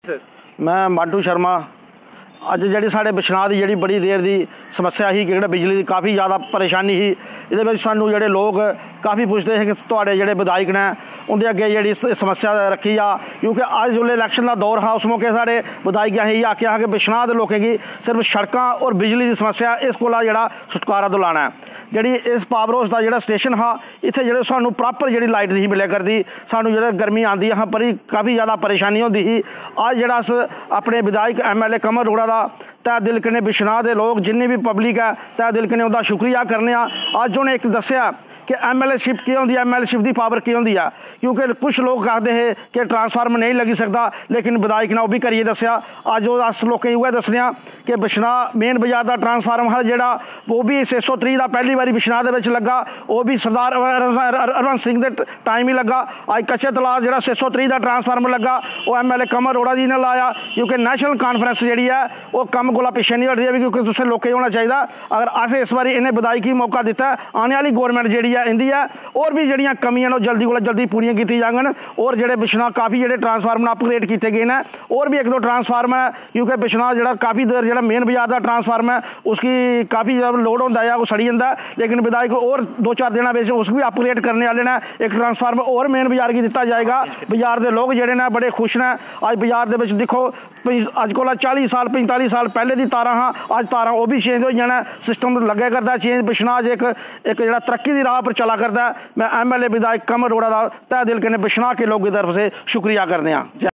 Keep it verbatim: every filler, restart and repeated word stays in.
Sir मैं माटू शर्मा। अज जी साढ़े बिश्नाह की जी बड़ी देर की समस्या ही कि बिजली की काफ़ी ज़्यादा परेशानी ही ये सानू जोड़े लोग काफ़ी पुछते हैं कि थोड़े जोड़े विधायक ने उनके अगे जी समस्या रखी आ, क्योंकि अज जो इलैक्शन का दौर हा उस मौके साढ़े विधायक यही आख्या कि बिश्नाह के लोगों की सिर्फ सड़कों और बिजली की समस्या इस को जो छुटकारा दिलाना है। जी इस पावर हाउस का जो स्टेशन हा इतने जो सानू प्रॉपर जी लाइट नहीं मिले करती, सानू जो गर्मी आती हाँ पर काफ़ी ज़्यादा परेशानी होती ही। अज जो अपने विधायक M L A Kamal Arora का तै दिल कने बिश्नाह के लोग जिन्नी भी पब्लिक है तै दिल कने उनका शुक्रिया करने। अज उन्हें एक दसिया कि एम एल ए शिप की होंगी, एम एल ए शिप की पावर की होंगी है, क्योंकि कुछ लोग कहते हैं कि ट्रांसफार्मर नहीं लगी सकता, लेकिन विधायक ने वह भी करिए दसिया। अज अस लोगों उह दसने कि बिश्नाह मेन बाजार का ट्रांसफार्मर जोड़ा वो भी छे सौ त्रीह का पहली बारी बिश्नाह के लगा, वो भी सरदार हरवंश सिंह के टाइम ही लगा। अज कच्चे तलाब जो छे सौ त्रीह का ट्रांसफार्मर लगा वो M L A Kamal Arora ji ने लाया, क्योंकि नैशनल कानफ्रेंस जी है वो कम को पिछे नहीं हटती है, क्योंकि तुसें लोकें होना चाहिए। अगर अस इस बार इन्हें विधायक ही मौका दिता, आने वाली गौरमेंट जी इंदी है और भी जड़ियाँ कमियां जल्दी को जल्दी पूरी की जान, और जोड़े बिश्नाह काफ़ी जोड़े ट्रांसफार्मर अपग्रेड किए गए हैं, और भी एक दो ट्रांसफार्मर है, क्योंकि बिश्नाह जो काफ़ी देर जो मेन बाजार का ट्रांसफार्मर है उसकी काफ़ी लोड होता है वो सड़ी जाता है, लेकिन विधायक और दो चार दिन में उसको भी अपग्रेड करने वाले हैं। एक ट्रांसफार्मर और मेन बाजार की दिता जाएगा। बाजार के लोग जोड़े ने बड़े खुश हैं। अज बाजार के देखो अज को चालीस साल पैंतालीस साल पहले की तारा हाँ, अज तारा वो भी चेंज हो जाना, सिस्टम लगे करता चेंज। बिश्नाह एक एक जो तरक्की की राह पर चला करता है। मैं एम एल ए विधायक कमल अरोड़ा का तय दिल के बिश्नाह के लोगों की तरफ से शुक्रिया करने।